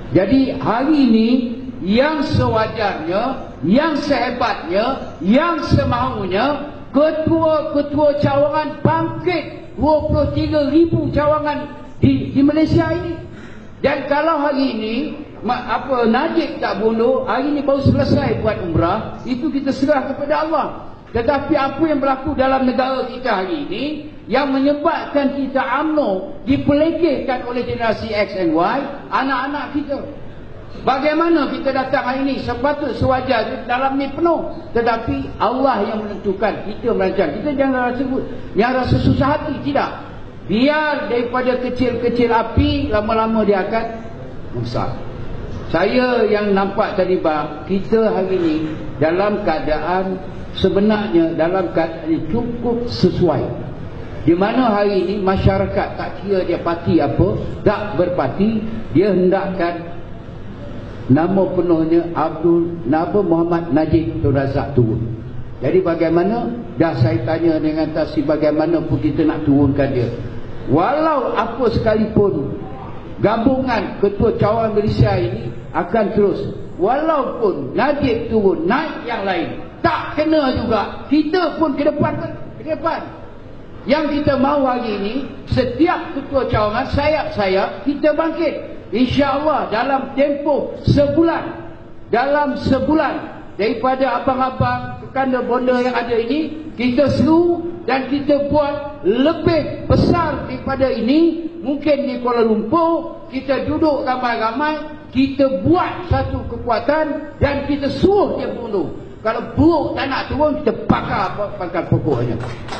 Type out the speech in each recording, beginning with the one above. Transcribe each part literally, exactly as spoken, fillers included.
Jadi hari ini yang sewajarnya, yang sehebatnya, yang semaunya, ketua-ketua cawangan bangkit dua puluh tiga ribu cawangan di, di Malaysia ini. Dan kalau hari ini apa Najib tak bunuh, hari ini baru selesai buat umrah, itu kita serah kepada Allah. Tetapi apa yang berlaku dalam negara kita hari ini yang menyebabkan kita U M N O dipelekehkan oleh generasi X and Y, anak-anak kita. Bagaimana kita datang hari ini? Sepatut sewajar dalam ni penuh, tetapi Allah yang menentukan, kita merancang. Kita jangan rasa jangan rasa susah hati, tidak. Biar daripada kecil-kecil api, lama-lama dia akan besar. Saya yang nampak tadi bang, kita hari ini dalam keadaan sebenarnya dalam keadaan cukup sesuai. Di mana hari ini masyarakat tak kira dia parti apa, tak berparti, dia hendakkan nama penuhnya Abdul Naba Muhammad Najib Tun Razak turun. Jadi bagaimana? Dah saya tanya dengan Tasib, bagaimana pun kita nak turunkan dia. Walau apa sekalipun gabungan ketua cawangan Malaysia ini akan terus. Walaupun Najib turun, naik yang lain, tak kena juga. Kita pun ke depan, ke depan. Yang kita mahu hari ini, setiap ketua cawangan sayap-sayap kita bangkit. InsyaAllah dalam tempoh sebulan, dalam sebulan daripada abang-abang kekanda bonda yang ada ini, kita seru dan kita buat lebih besar daripada ini. Mungkin di Kuala Lumpur kita duduk ramai-ramai, kita buat satu kekuatan dan kita suruh dia bunuh. Kalau buruk tak nak turun, kita bakar pangkal pokoknya.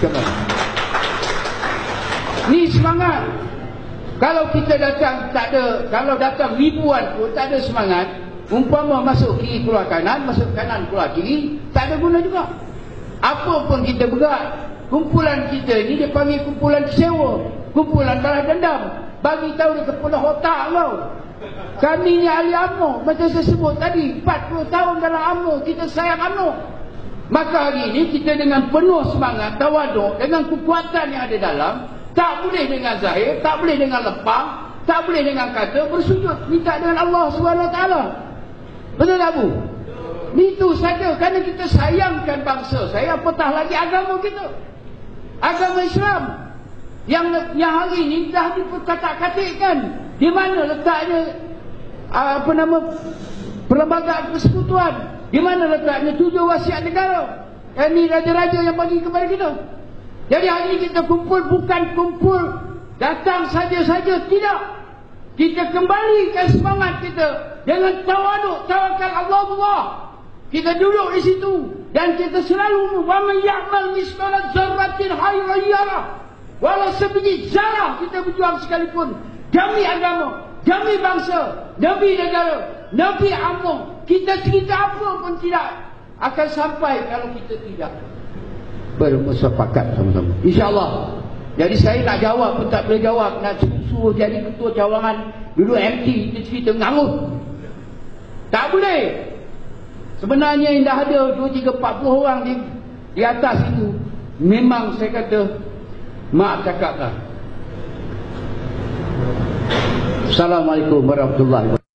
Ni semangat. Kalau kita datang tak ada, kalau datang ribuan pun tak ada semangat, umpama masuk kiri keluar kanan, masuk kanan keluar kiri, tak ada guna juga. Apa pun kita berat, kumpulan kita ni dia panggil kumpulan sewa, kumpulan balas dendam. Bagi tahu dia kepala otak kau. Kami ni ahli U M N O, macam saya sebut tadi, empat puluh tahun dalam U M N O, kita sayang U M N O. Maka hari ini kita dengan penuh semangat, tawaduk, dengan kekuatan yang ada dalam, tak boleh dengan zahir, tak boleh dengan lepang, tak boleh dengan kata, bersujud minta dengan Allah subhanahu wa taala. Betul tak Bu? Itu saja, kerana kita sayangkan bangsa saya, apatah lagi agama kita, agama Islam yang yang hari ini dah diperkatak-katikkan. Di mana letaknya apa nama perlembagaan persekutuan? Di mana letaknya tujuh wasiat negara? Ini raja-raja yang bagi kepada kita. Jadi hari ini kita kumpul bukan kumpul datang saja-saja, tidak. Kita kembalikan semangat kita dengan tawaduk, tawakal Allah. Kita duduk di situ dan kita selalu wa man ya'mal misqala dzarratin khairan yarah. Walau sebiji zarah kita berjuang sekalipun demi agama, demi bangsa, demi negara, demi U M N O. Kita cerita apa pun tidak akan sampai kalau kita tidak bermusafakat sama-sama, InsyaAllah. Jadi saya nak jawab pun tak boleh jawab. Nak suruh jadi ketua cawangan dulu M T, kita cerita ngangut, tak boleh. Sebenarnya yang dah ada dua, tiga, empat puluh orang di, di atas itu, memang saya kata maaf cakaplah. Assalamualaikum warahmatullahi wabarakatuh.